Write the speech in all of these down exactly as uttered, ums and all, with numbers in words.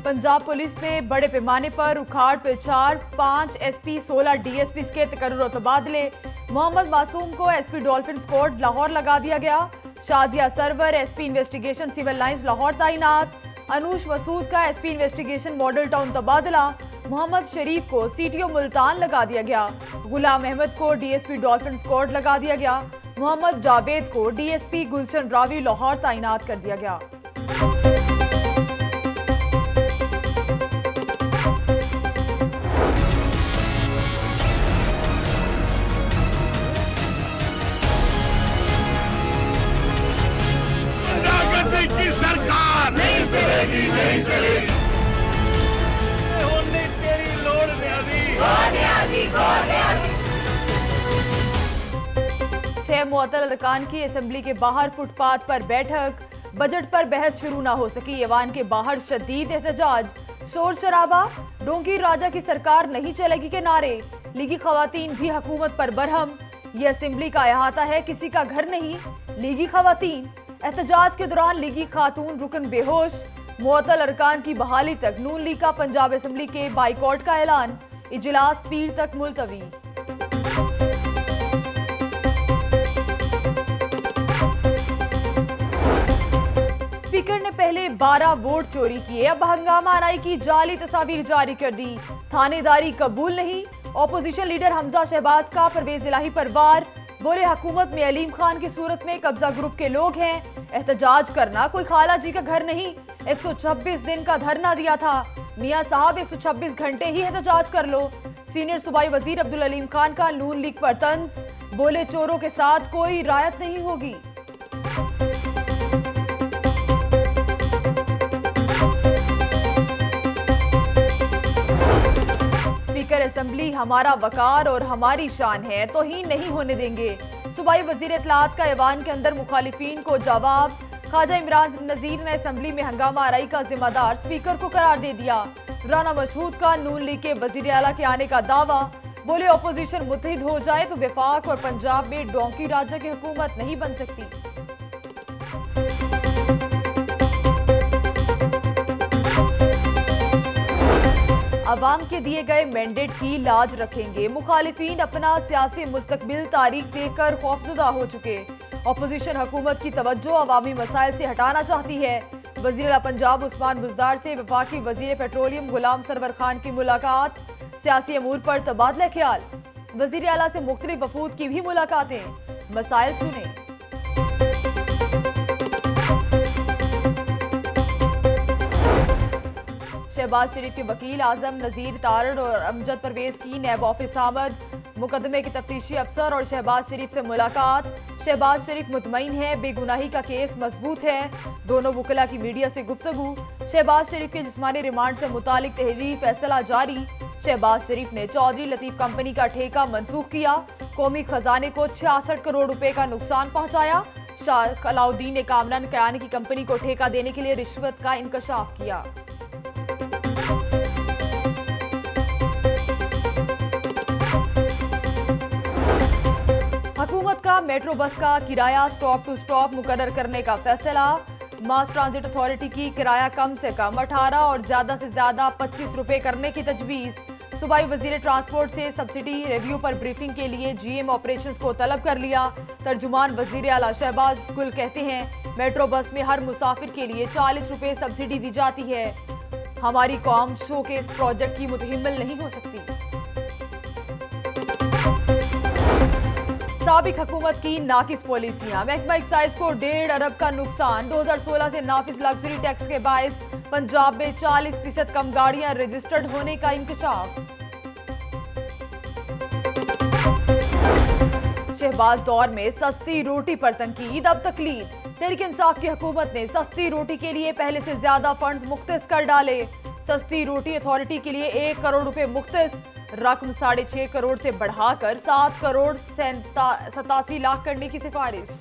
Punjab police में बड़े पैमाने पर उखाड़ पिछाड़, पांच एसपी सोलह डीएसपी के तकर्रुर और तबादले। मोहम्मद मासूम को एसपी डॉल्फिन कोर्ट लाहौर लगा दिया गया। Shazia Sarwar SP investigation civil lines Lahore तैनात। अनूश मसूद का एसपी इन्वेस्टिगेशन मॉडल टाउन तबादला। मोहम्मद शरीफ को सीटीओ मुल्तान लगा दिया गया। गुलाम अहमद को डीएसपी डॉल्फिन कोर्ट लगा दिया गया। मोहम्मद जावेद को डीएसपी गुलशन रावी लाहौर तैनात कर दिया गया। की सरकार नहीं चलेगी, नहीं चलेगी। होने तेरी लोड़ छह मुअत्तल अरकान की असेंबली के बाहर फुटपाथ पर बैठक। बजट पर बहस शुरू ना हो सकी। ऐवान के बाहर शदीद एहतजाज, शोर शराबा। डोंकी राजा की सरकार नहीं चलेगी के नारे। लीगी खवातीन भी हुकूमत पर बरहम। ये असेंबली का अहाता है, किसी का घर नहीं। लीगी खवातीन एहतजाज के दौरान लीगी खातून रुकन बेहोश। मुअत्तल अरकान की बहाली तक नून लीग का पंजाब असेंबली के बाइकॉट का ऐलान। इजलास पीर तक मुलतवी। स्पीकर ने पहले बारह वोट चोरी किए, अब हंगामा आनाई की जाली तस्वीर जारी कर दी। थानेदारी कबूल नहीं। ऑपोजिशन लीडर हमजा शहबाज का परवेज इलाही पर वार। बोले हुकूमत में अलीम खान की सूरत में कब्जा ग्रुप के लोग हैं। एहतजाज करना कोई खाला जी का घर नहीं। एक सौ छब्बीस दिन का धरना दिया था। मियां साहब एक सौ छब्बीस घंटे ही एहतजाज कर लो। सीनियर सूबाई वजीर अब्दुल अलीम खान का नून लीग पर तंज। बोले चोरों के साथ कोई रायत नहीं होगी। स्पीकर असेंबली हमारा वकार और हमारी शान है, तो ही नहीं होने देंगे। सूबाई वजीर इत्तलात का ऐवान के अंदर मुखालिफिन को जवाब। ख्वाजा इमरान नजीर ने असेंबली में हंगामा आराई का जिम्मेदार स्पीकर को करार दे दिया। राना मशहूद का नून लीग के वजीर आला के आने का दावा। बोले अपोजिशन मुत्तहिद हो जाए तो वफाक और पंजाब में डोंकी राजा की हुकूमत नहीं बन सकती। अवाम के दिए गए मैंडेट की लाज रखेंगे। मुखालिफिन अपना सियासी मुस्तकबिल तारीख देखकर खौफजुदा हो चुके। अपोजिशन हुकूमत की तवज्जो अवामी मसाइल से हटाना चाहती है। वज़ीर पंजाब उस्मान बुज़दार से वफाकी वज़ीर पेट्रोलियम गुलाम सरवर खान की मुलाकात। सियासी अमूर पर तबादला ख्याल। वज़ीर आला से मुख्तलिफ वफूद की भी मुलाकातें। मसाइल सुने। शहबाज शरीफ के वकील आजम नजीर तारड़ और अमजद परवेज की नैब ऑफिस आमद। मुकदमे के तफ्तीशी अफसर और शहबाज शरीफ से मुलाकात। शहबाज शरीफ मुतमईन है, बेगुनाही का केस मजबूत है। दोनों वकला की मीडिया से गुफ्तगू। शहबाज शरीफ के जिस्मानी रिमांड से मुतालिक तहरीरी फैसला जारी। शहबाज शरीफ ने चौधरी लतीफ कंपनी का ठेका मनसूख किया। कौमी खजाने को छियासठ करोड़ रुपए का नुकसान पहुंचाया। शाह अलाउद्दीन ने कामरान कयानी की कंपनी को ठेका देने के लिए रिश्वत का इंकशाफ किया। हुकूमत का मेट्रो बस का किराया स्टॉप टू स्टॉप मुकर्रर करने का फैसला। मास ट्रांजिट अथॉरिटी की किराया कम से कम अठारह और ज्यादा से ज्यादा पच्चीस रुपए करने की तजवीज। सूबाई वजीर ट्रांसपोर्ट से सब्सिडी रिव्यू पर ब्रीफिंग के लिए जीएम ऑपरेशंस को तलब कर लिया। तर्जुमान वजीर आला शहबाज गुल कहते हैं, मेट्रो बस में हर मुसाफिर के लिए चालीस रुपए सब्सिडी दी जाती है। हमारी कौम शो के इस प्रोजेक्ट की मुतहिम्मल नहीं हो सकती। साबिक हुकूमत की नाकिस पॉलिसियां। महकमा एक्साइज को डेढ़ अरब का नुकसान। दो हजार सोलह से नाफिज लग्जरी टैक्स के बायस पंजाब में चालीस फीसद कम गाड़ियां रजिस्टर्ड होने का इंकशाफ। शहबाज दौर में सस्ती रोटी पर तनकीद, अब तकलीद। तहरीक इंसाफ की हुकूमत ने सस्ती रोटी के लिए पहले से ज्यादा फंड्स मुख्तस कर डाले। सस्ती रोटी अथॉरिटी के लिए एक करोड़ रुपए मुख्तस। रकम साढ़े छह करोड़ से बढ़ाकर सात करोड़ सतासी लाख करने की सिफारिश।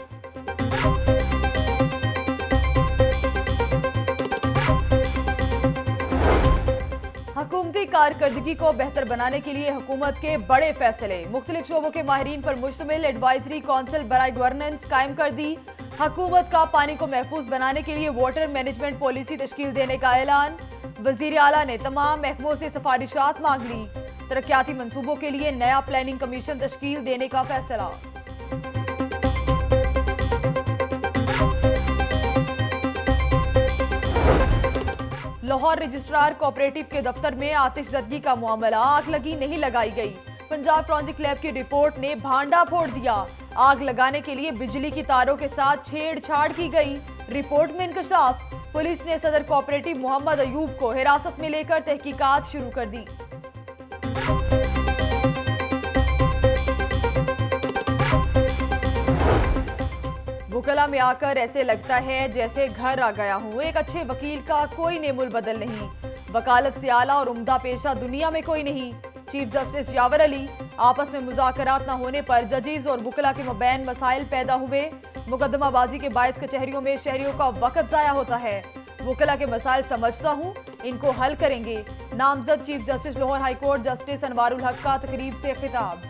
हुकूमती कारकर्दगी को बेहतर बनाने के लिए हुकूमत के बड़े फैसले। मुख्तलिफ शोबों के माहिरीन पर मुश्तमिल एडवाइजरी काउंसिल बराए गवर्नेंस कायम कर दी। हुकूमत का पानी को महफूज बनाने के लिए वाटर मैनेजमेंट पॉलिसी तश्कील देने का ऐलान। वजीर आला ने तमाम महकमों से सिफारिशात मांग ली। तरक्याती मंसूबों के लिए नया प्लानिंग कमीशन तश्कील देने का फैसला। लाहौर रजिस्ट्रार कोऑपरेटिव के दफ्तर में आतिशजदगी का मामला, आग लगी नहीं लगाई गई। पंजाब फॉरेंसिक लैब की रिपोर्ट ने भांडा फोड़ दिया। आग लगाने के लिए बिजली की तारों के साथ छेड़छाड़ की गई। रिपोर्ट में इंकशाफ। पुलिस ने सदर कोऑपरेटिव मोहम्मद अयूब को हिरासत में लेकर तहकीकात शुरू कर दी। वकला में आकर ऐसे लगता है जैसे घर आ गया हूँ। एक अच्छे वकील का कोई नेमुल बदल नहीं। वकालत से आला और उम्दा पेशा दुनिया में कोई नहीं। Chief justice Yawar Ali. आपस में मुज़ाकरात न होने पर जजेस और वकला के मबैन मसाइल पैदा हुए। मुकदमाबाजी के बायस कचहरियों में शहरियों का वक्त जाया होता है। वकला के मसाइल समझता हूँ, इनको हल करेंगे। नामजद chief justice Lahore high court justice Anwarul Haq का तकरीब से खिताब।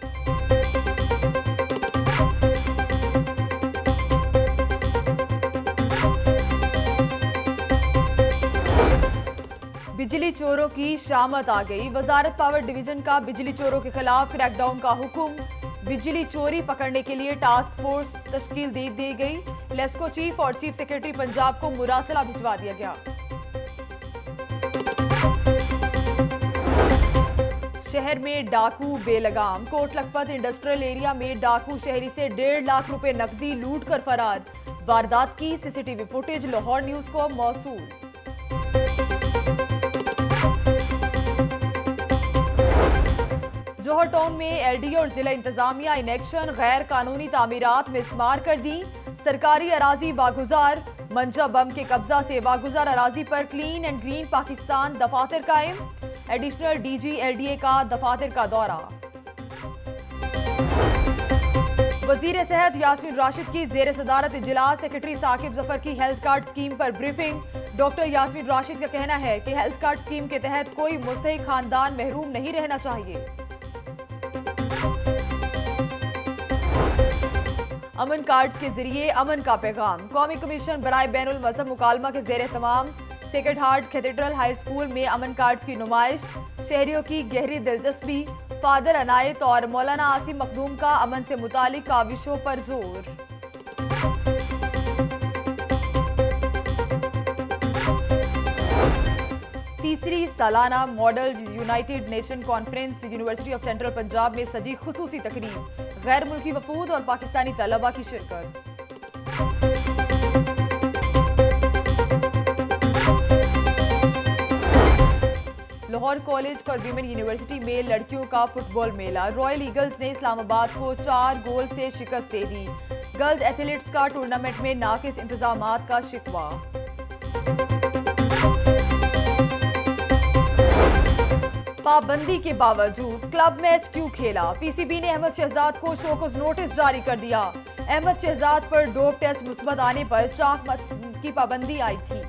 बिजली चोरों की शामत आ गई। वजारत पावर डिवीजन का बिजली चोरों के खिलाफ क्रैकडाउन का हुक्म। बिजली चोरी पकड़ने के लिए टास्क फोर्स तश्कील दे दी गई। लेस्को चीफ और चीफ सेक्रेटरी पंजाब को मुरासला भिजवा दिया गया। शहर में डाकू बेलगाम। कोट लखपत इंडस्ट्रियल एरिया में डाकू शहरी से डेढ़ लाख रुपए नकदी लूट कर फरार। वारदात की सीसीटीवी फुटेज लाहौर न्यूज को मौसूल। जौहर टाउन में एलडी और जिला इंतजामिया इन एक्शन। गैर कानूनी तामीरात मिसमार कर दी। सरकारी अराजी वागुजार। मंशा बम के कब्जा से वागुजार अराजी पर क्लीन एंड ग्रीन पाकिस्तान दफातर कायम। एडिशनल डीजी एलडीए का दफातर का दौरा। वजीर सेहत यास्मीन राशिद की जेर सदारत इजलास। सेक्रेटरी साकिब जफर की हेल्थ कार्ड स्कीम पर ब्रीफिंग। डॉक्टर यास्मीन राशिद का कहना है कि हेल्थ कार्ड स्कीम के तहत कोई मुस्तहिक खानदान महरूम नहीं रहना चाहिए। अमन कार्ड्स के जरिए अमन का पैगाम। कौमी कमीशन बराए बैनुल मजहब मुकालमा के जेर एहतमाम sacred heart cathedral high school में अमन कार्ड्स की नुमाइश। शहरियों की गहरी दिलचस्पी। फादर अनायत और मौलाना आसिम मखदूम का अमन से मुतालिक काविशों पर जोर। तीसरी सालाना model united nation conference university of central Punjab में सजी खुसूसी तकरीब। गैर मुल्की वफूद और पाकिस्तानी तलबा की शिरकत। Lahore college for women university में लड़कियों का फुटबॉल मेला। रॉयल ईगल्स ने इस्लामाबाद को चार गोल से शिकस्त दे दी। गर्ल्स एथलीट्स का टूर्नामेंट में नाकिस इंतजामात का शिकवा। पाबंदी के बावजूद क्लब मैच क्यों खेला? पीसीबी ने अहमद शहजाद को शोकॉज नोटिस जारी कर दिया। अहमद शहजाद पर डोप टेस्ट मुस्बत आने पर चाक की पाबंदी आई थी।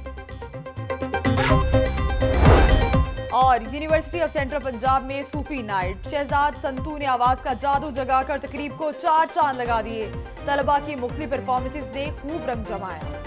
और यूनिवर्सिटी ऑफ सेंट्रल पंजाब में सूफी नाइट। शहजाद संतू ने आवाज का जादू जगाकर तकरीब को चार चांद लगा दिए। तलबा की मुख्तलिफ परफॉर्मेंसेस ने खूब रंग जमाया।